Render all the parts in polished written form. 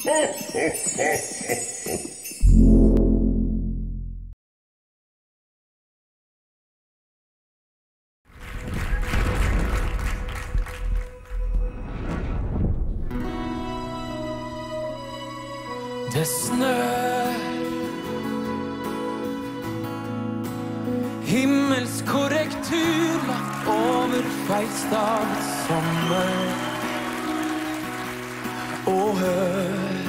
Det snør, himmelskorrektur lagt over feilstavet sommer. Og hør,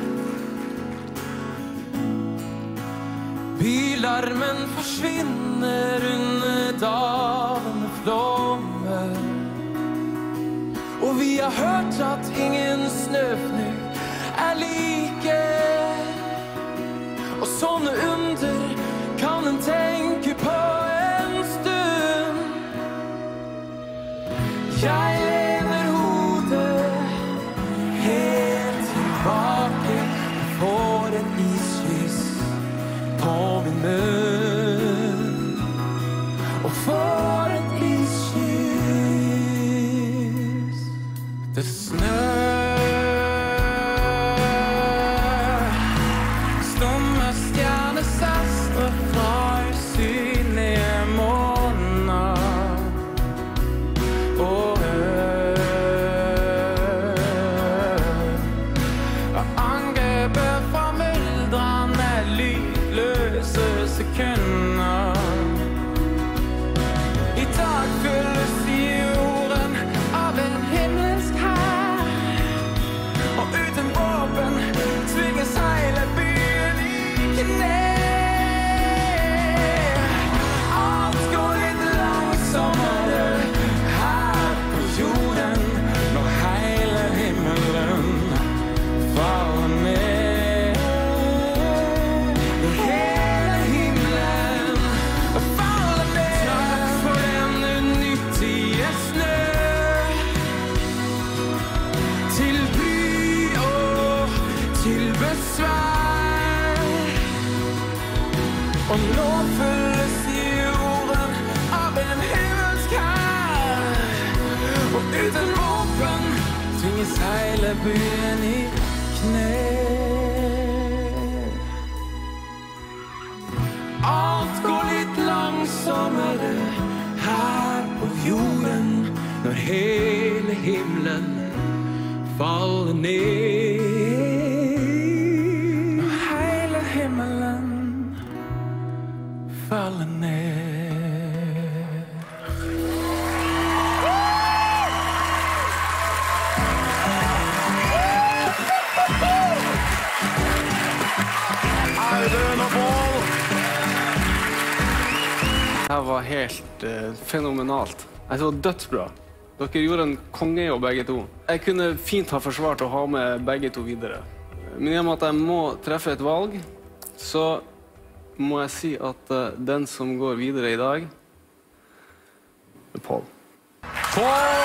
bylarmen forsvinner under dalende flommer. Og vi har hørt at ingen snøfnugg er like. Og sånne under kan en tenke på en stund. Jeg lener hodet helt tilbake og får en iskyss på min munn. Og får et iskyss. Det snør. I dag fylles jorden av en himmelsk hær, og uten våpen tvinges hele byen i kne. Alt går litt langsommere her på jorden når hele himmelen faller ned. Og nå fylles jorden av en himmelsk hær, og uten våpen tvinges hele byen i kne. Alt går litt langsommere her på jorden når hele himmelen faller ned. Når hele himmelen faller ned. Audun og Pål! Det her var helt fenomenalt. Det var dødsbra. Dere gjorde en kongejobb begge to. Jeg kunne fint ha forsvart å ha med begge to videre. Men i og med at jeg må treffe et valg, så må jeg si at den som går videre i dag, er Pål. Pål!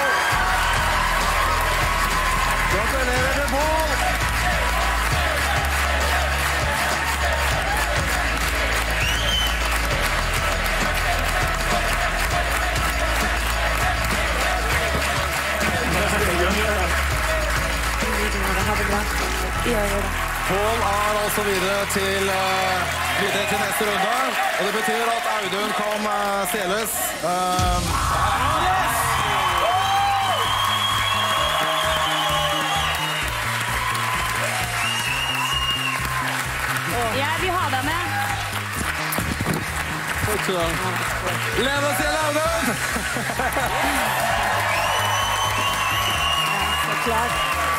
Gratulerer til Pål! Pål er altså videre til neste runde, og det betyr at Audun kan seles. Jeg vil ha deg med. Lene Sjel Audun! Så klart.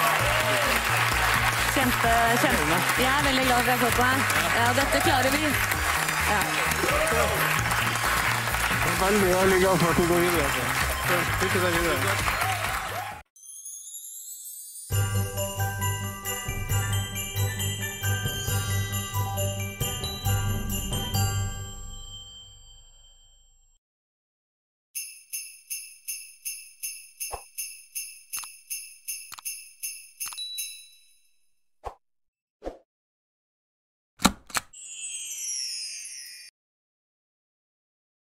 Kjempe. Jeg er veldig glad for at jeg har fått meg. Ja, dette klarer vi. Ja. Det er veldig glad for at du går videre. Lykke til videre.